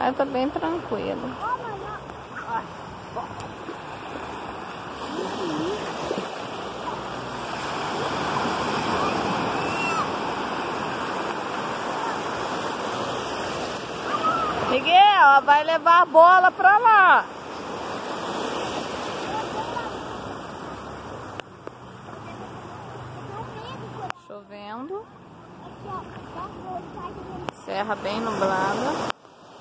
Mas tá bem tranquilo. Miguel, vai levar a bola pra lá. Chovendo. Serra bem nublada.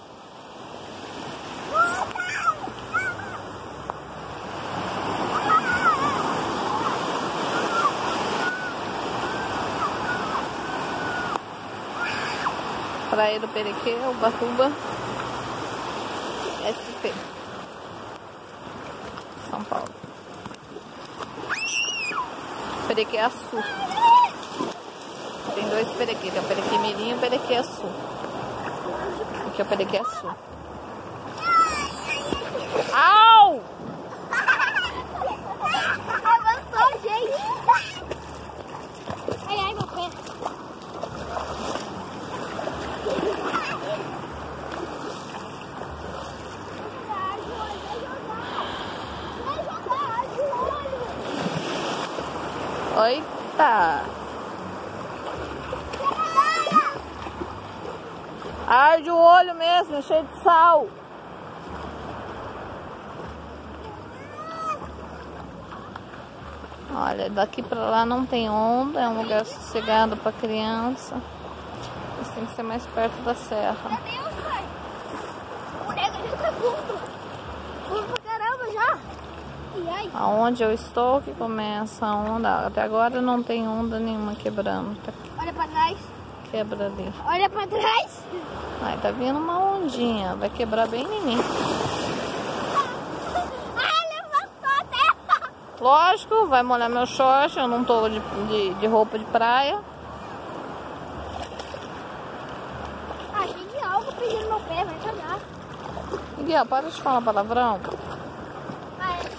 Praia do Perequê, Ubatuba, SP, São Paulo. Perequê-Açu. Tem dois Perequê, tem o Perequê Mirim e o Perequê-Açu. Aqui é o Perequê-Açu. Au! Avançou, gente! Ai, ai, meu pé. Eita! Arde o olho mesmo, é cheio de sal. Olha, daqui pra lá não tem onda, é um lugar sossegado pra criança. Mas tem que ser mais perto da serra. Meu Deus, pai! O nego já tá fundo! Fundo pra caramba já! E aí? Aonde eu estou que começa a onda. Até agora não tem onda nenhuma quebrando. Olha pra trás! Quebra ali. Olha pra trás! Ai, tá vindo uma ondinha. Vai quebrar bem em mim. Ai, levantou a terra! Lógico, vai molhar meu short. Eu não tô de roupa de praia. Ah, tem de algo pedindo meu pé, vai cagar. Miguel, para de falar palavrão. Ah, é.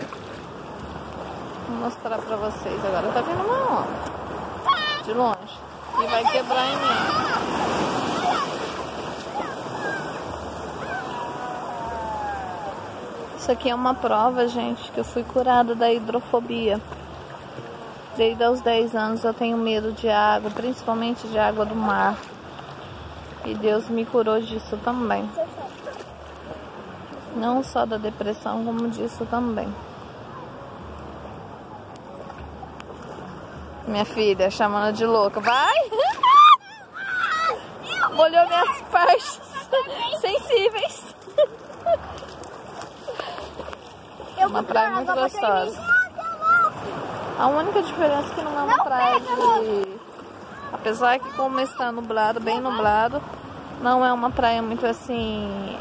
Vou mostrar pra vocês agora. Tá vindo uma onda. De longe. E vai quebrar em mim. Isso aqui é uma prova, gente, que eu fui curada da hidrofobia. Desde aos 10 anos eu tenho medo de água, principalmente de água do mar. E Deus me curou disso também. Não só da depressão, como disso também. Minha filha, chamando de louca. Vai! Molhou minhas partes sensíveis. Uma praia muito gostosa. A única diferença é que não é uma praia de... Apesar que como está nublado, bem nublado, não é uma praia muito assim...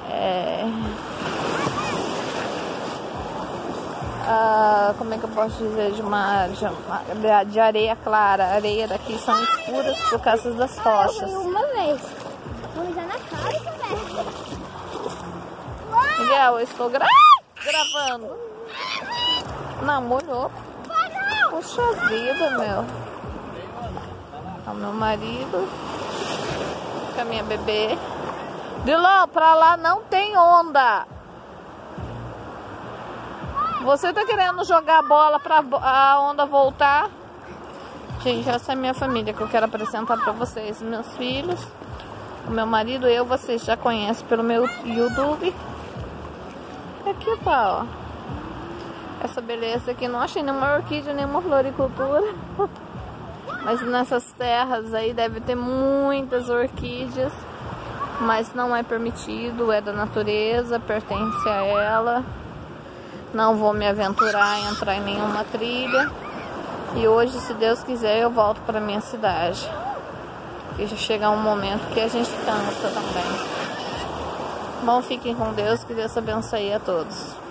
como é que eu posso dizer? De areia clara. A areia daqui são escuras por causa das rochas. Uma vez. Vou usar na cara também. Miguel, eu estou gravando. Não, molhou. Puxa vida, meu. É o meu marido. Com a minha bebê. Dilon, pra lá não tem onda. Você tá querendo jogar a bola pra a onda voltar? Gente, essa é a minha família que eu quero apresentar pra vocês. Meus filhos, o meu marido, vocês já conhecem pelo meu YouTube. Aqui tá, ó. Essa beleza aqui, não achei nenhuma orquídea, nenhuma floricultura. Mas nessas terras aí deve ter muitas orquídeas. Mas não é permitido, é da natureza, pertence a ela. Não vou me aventurar em entrar em nenhuma trilha. E hoje, se Deus quiser, eu volto para minha cidade. Porque já chega um momento que a gente cansa também. Bom, fiquem com Deus, que Deus abençoe a todos.